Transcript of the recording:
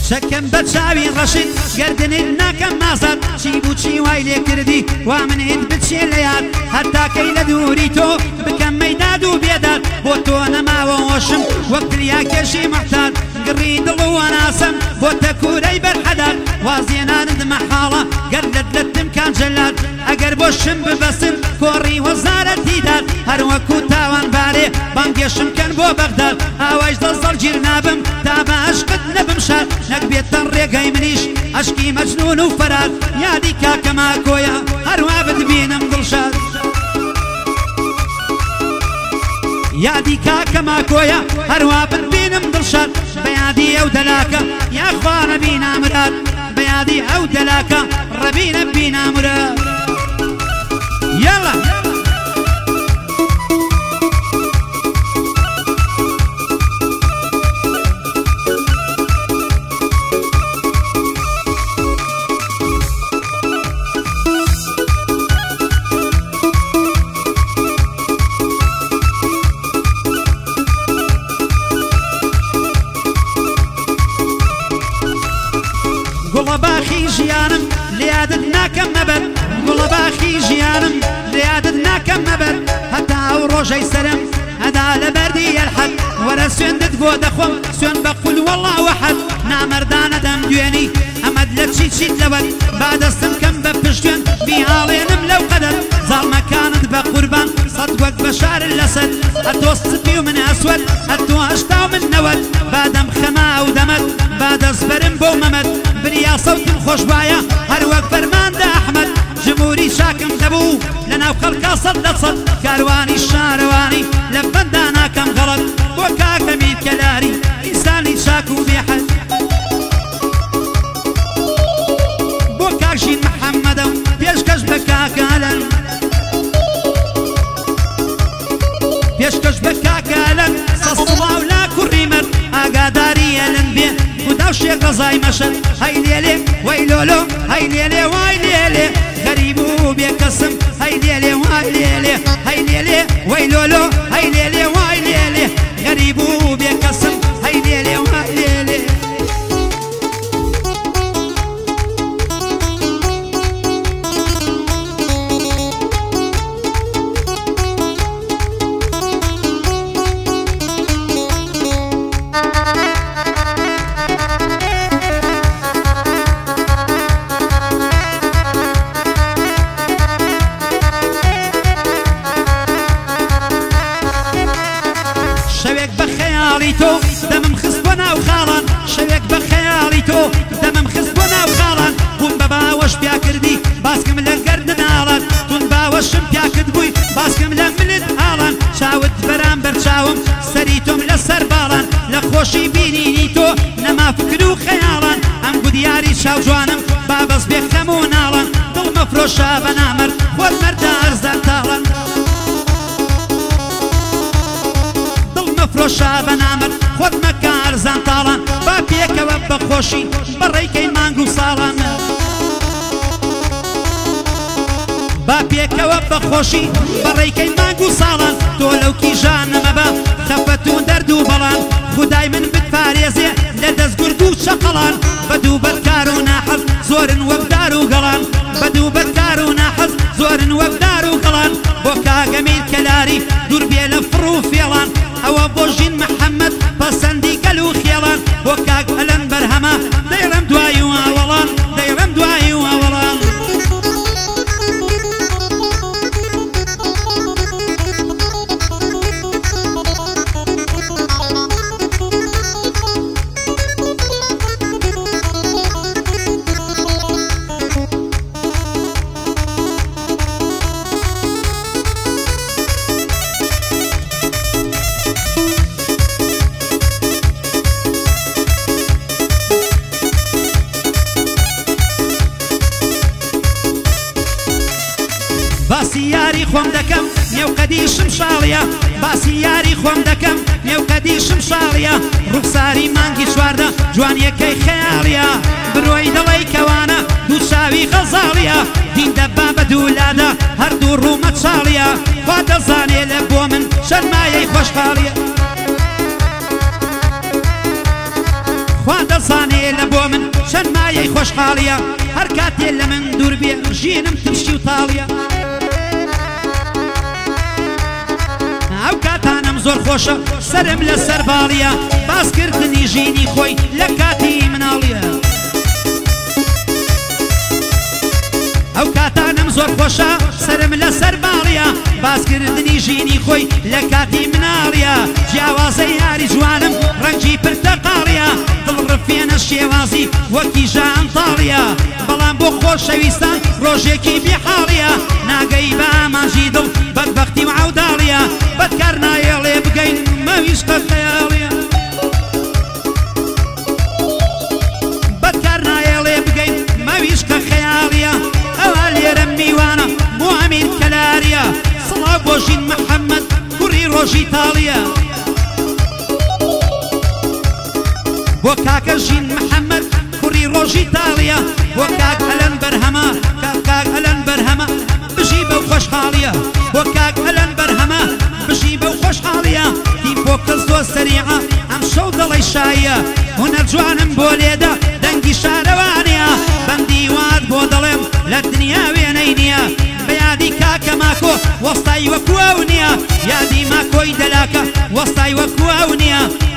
شەکەم بە چاوی ڕەشید گەردنت ناکەم مازاد چی بوو چی وای لێ کردی وا منت بچێ لە یاد هەتاکەی لە دووری تۆ بکەم مەیداد و بێداد بۆ تۆ نەماوە هۆشم وەک تریا کێشی مەحتاد گڕی دڵ و وەناسم بۆ تەکوورەی بەرحەداد وازێنانت مەحاڵە گەردت لەتم کان جەلات ئەگەر بۆ شم ببەسم کۆڕی وەزارەت دیداد هەروەکو تاوان بارێ بانگێشم کەن بۆ بەغداد ئاوایش دەزەڵ گیر نابم تا بە عەشقت نەبم شاد نەک بێتەن ڕێگەی منیش عەشقی مەجنون و فەراد یادی کاکەما کۆیە هەروە بتبینم دڵشاد یادی کاکەما کۆیە هەروە بتبینم دڵشاد بە یادی ئەو دەلاکە یاخوا نەبینا مراد بە یادی ئەو دەلاکە ڕەبی نەبینا مراد یاڵا گوڵە باخی ژیانم لێیادت ناکەم مەبەر گوڵە باخی ژیانم لێیادت ناکەم مەبەر هەتا ئەو ڕۆژەی سەرم هەدا لە بەردی یەرحەد وەرە سوێندت بۆ دەخۆم سوێن بە قول وەڵڵا وەحەد نامەردانە دەم دوێنی ئەمەد لە چیت لەوەت با دەستم کەم بە پشتێن بیهاڵێنم لەو قەدەر زاڵمەکانت بە قوربان سەد وەک بەشار لەسەد هەتۆ سپی و من ئەسوەد هەتۆ هەشتا و من نەوەت با دەم خەما و دەمەد با دەستبەرم بۆ مەمەد بریا سەوتم خۆش وایە هەروەک فەرماندە ئەحمەد جمهوری شاکم دەبوو لەناو خەڵکا سەد لە سەد کاروانی شارەوانی لە بەندا ناکەم غەڵەت بۆ کاکە میرکەلاری ئینسانی چاک و بێحەد بۆ کاکژین محەممەدە و پێشکەش بە کاکەلەن پێشکەش بە کاکەلەن سەسڵاو لا کوڕی مرد ئاگاداری ئەلەن بێ خدا و شێخ ڕەزای مەشەد هەی لێلێ وەی لۆلۆ هەی لێلێ وای لێلێ غەریب و بێکەسم هەی لێلێ وای لێلێ هەی لێلێ وەی لۆلۆ هەی لێلێ وای لێلێ غەریب و بێکەسم هەی لێلێ وای لێلێ شەوێک بە خەیاڵی تۆ دەمم خست بۆ ناو خاڵان شەوێک بە خەیاڵی تۆ دەمم خست بۆ ناو خاڵان بوون بە باوەش پیا کردی باسکم لە گەردن ئاڵان تون باوەشم پیا کرد بووی باسکم لە ملت ئاڵان چاوت بەرامبەر چاوم سەری تۆم لە سەر باڵان لە خۆشی بینینی تۆ نەما فکر و خەیاڵان ئەم گودیاری چاو جوانم بابەس بێ خەم و ناڵان دڵ مەفرۆشە بە نامەرد خۆت مەردە ئەرزان تاڵان فرۆشە بە نامەرد خۆت مەکە ئەرزان تاڵان با پێکەوە بەخۆشی بەڕێکەی مانگ و ساڵان با پێکەوە بەخۆشی بەڕێکەی مانگ و ساڵان تۆ لەو کیژان نەمەبە خەفەت و دەرد و بەڵان خودای من بتپارێزێ لە دەستگورد و چەقەڵان بەدوو بەدکار و ناحەز زۆرن وەکدار و گەڵان بەدوو بەدکار و ناحەز زۆرن وەکدار و گەڵان بۆ کاگە میرکەلاری دوور بێ لە فڕ و فێڵان ئەوە بۆ ژین محەممەد پەسەندی گەل و خێڵان بۆ کاک ئەلەن بەرهەمە دەیڕەم دوایی و ئاوەڵان دەیڕەم دوایی و ئاوەڵان باسی یاری خۆم دەکەم نێوقەدی شمشاڵیە باسی یاری خۆم دەکەم نێوقەدی شمشاڵیە ڕوخساری مانگی چواردە جوانیەکەی خەیاڵیە برۆی دڵی کەوانە دوو چاوی غەزاڵیە دین دەبا بە دوولادە هەردوو ڕوومە چاڵیە خوا دەزانێ لە بۆ من شەرمایەی خۆشحاڵیە خوا دەزانێ لە بۆ من چەند مایەی خۆشحاڵیە هەر کاتێ لە من دوور بێ ژینم ترشی و تاڵیە ئەو کاتانم زۆر خۆشە سەرم لە سەر باڵیە باسکردنی ژینی خۆی لە کاتی مناڵیە ئەو کاتانم زۆر خۆشە سرم لە سەر باڵیە باسکردنی ژینی خۆی لە کاتی مناڵیە جیاوازەی یاری جوانم ڕەنگی پرتەقاڵیە دڵڕفێنە شێوازی وەکی ژانتاڵیە بەڵام بۆ خۆشەویستان ڕۆژێکی بێحاڵیە ناگەی بە ئامانجی دڵ بەدبەختی و عەوداڵیە بەدکار نایەڵێ بگەین مەویشتە خەیاڵیە بەدکار نایەڵێ بگەین مەویشتە خەیاڵیە ئەوە لێرە میوانە بۆ ئەمیر کەلاریە سڵاو بۆ ژین محەممەد کوڕی ڕۆژی تاڵیە بۆ کاکە ژین محەممەد کوڕی ڕۆژی تاڵیە بۆ کاک ئەلەن بەرهەمە کاک ئەلەن بەرهەمە بژی بەو خۆشحاڵیە بۆ کاک ئەلەن بەرهەمە بژی بەو خۆشحاڵیە تیمپۆکەس زۆر سەریعە ئەم شەو دڵی شایە هونەر جوانم بۆ لێدە دەنگی شارەوانیە بەندیوات بۆ دەڵێم لە دنیا وێنەی نییە بە یادی کاکە ماکۆ وەستای وەکو ئەو نییە یادی ماکۆی دەلاکە وەستای وەکو ئەو نییە